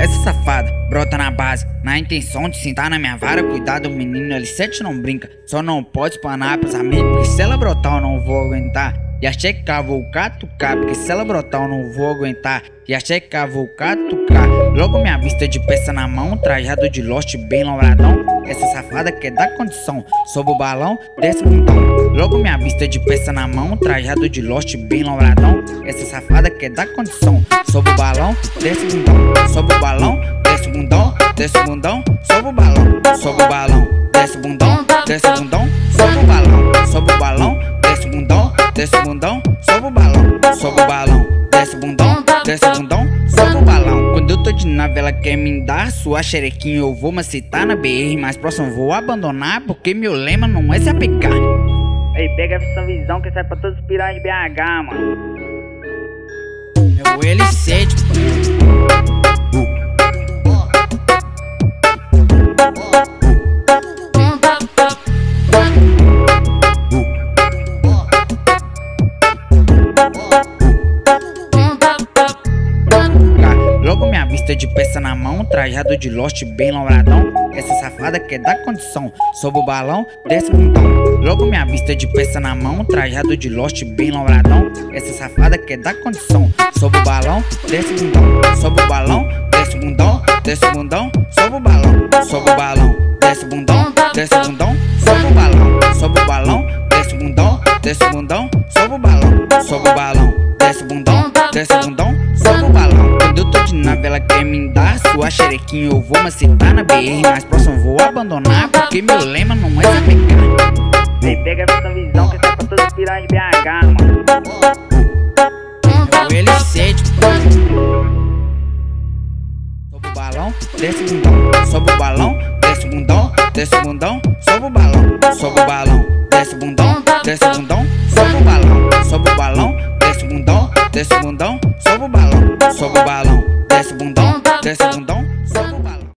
Essa safada brota na base, na intenção de sentar na minha vara. Cuidado, menino, L7 não brinca. Só não pode espanar pros amigos, porque se ela brotar eu não vou aguentar. E achei que vou catucar, porque se ela brotar eu não vou aguentar. E achei que vou catucar. Logo minha vista de peça na mão, trajado de Lost bem louradão. Essa safada quer dar condição, sob o balão, desce bundão. Logo minha vista de peça na mão, trajado de Lost bem louradão. Essa safada quer dar condição, sob o balão, desce bundão. Sob o balão, desce bundão, desce bundão. Sob o balão, sob o balão, desce bundão, desce bundão. Sob o balão, sob o balão, desce bundão, desce bundão. Sob o balão, sob o balão, desce bundão, desce bundão. Sob o balão. Quando eu tô de nave ela quer me dar sua xerequinha, eu vou macetar na BR, mas próximo vou abandonar, porque meu lema não é se apegar. Ei, pega essa visão que sai pra todos os piranhas de BH, mano. Meu L7, logo minha vista de peça na mão, trajado de Lost bem louradão. Essa safada quer dar condição, sob o balão, desce bundão. Logo minha vista de peça na mão, trajado de Lost bem louradão. Essa safada quer dar condição, sob o balão, desce bundão. Sob o balão, desce bundão, desce bundão. Sob o balão, sob o balão, desce bundão, desce bundão. Sob o balão, sob o balão, desce bundão, desce bundão. Sob o balão, sob o balão, desce bundão, desce bundão. Sob o balão. Quando eu tô de nave ela quer me dar sua xerequinha, eu vou macetar na BR, mas próximo vou abandonar, porque meu lema não é se apegar. Ei, pega essa visão que sai pra todos os piranhas de BH, mano. Meu L7, sob o balão, desce bundão. Sob o balão, desce bundão, desce bundão. Sob o balão, sob o balão, desce bundão, desce bundão. Sob o balão, sob o balão, desce bundão, desce bundão. Sob o balão, sob o balão,